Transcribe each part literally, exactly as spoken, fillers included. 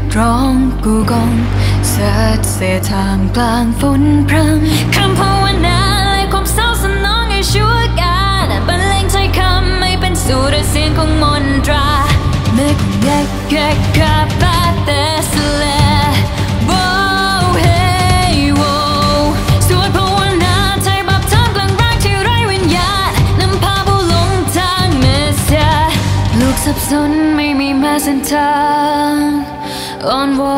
ร้องกูกองเสิร์ชเสียทางกลางฝนพรำคำภาวนาและความเศร้าสนองให้ชั่วการบรรเลงถ้อยคำไม่เป็นสู่ด้วยเสียงของมนตราเมฆคงแยกแยกคาปาเตสเลโว้เฮโวสวดภาวนาใจบับท่ามกลางรักที่ไร้วิญญาณนำพาผู้หลงทางเมสเซียลูกสับสนไม่มีแม้เส้นทางอ่อนว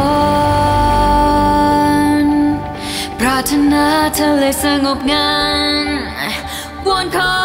อนปรารถนาทะเลสงบงันวอนขอ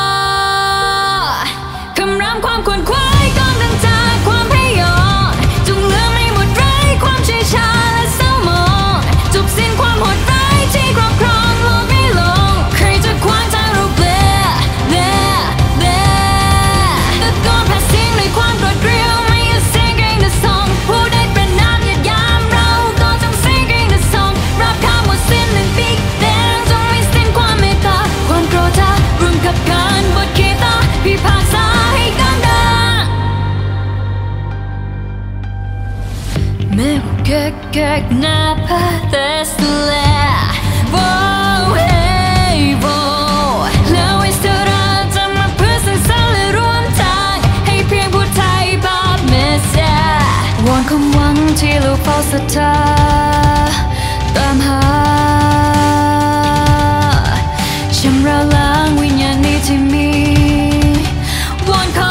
คำรามความขวนขวายก้อนดังจากความพยศจงเลือไม่หมดไร้ความเฉยชาและเศร้าหมองจบสิ้นความโหดร้ายที่ครอบครองโลกไม่ลงใครจะขวางทางเราเบลเบลเบลตะโกนผ่าเสียงด้วยความโกรธเกรี้ยวไม่หยุดเสียงเกรงแต่ส่งผู้ใดเป็นน้ำหยาดยามเราก็จงเสียงเกรงแต่ส่งรับคำหมดสิ้นหนึ่งปีแดงจงไม่สิ้นความเมตตาความโกรธารุมขับการบทขีตาพิพากษาให้กันดาเมฆแกะแกะหน้าพาเตสเลโว้เฮโวแล้วไอ้สระจะมาเพื่อสื่อสารและร่วมทางให้เพียงผู้ไทยภาพเมสเซียวอนความหวังที่ลูกเฝ้าศรัทธาตามหาชำระล้างวิญญาณนี้ที่มีวอนขอ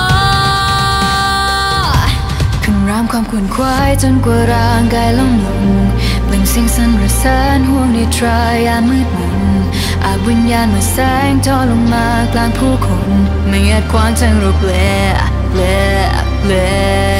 คำรามความขวนขวายจนกว่าร่างกายล่มลงเปล่งเสียงสั่นระสานห่วงนิทรายามมืดมนอาบวิญญาณเมื่อแสงทอลงมากลางผู้คนไม่อาจขวางทางรูปเปล่าเปล่าเปล่า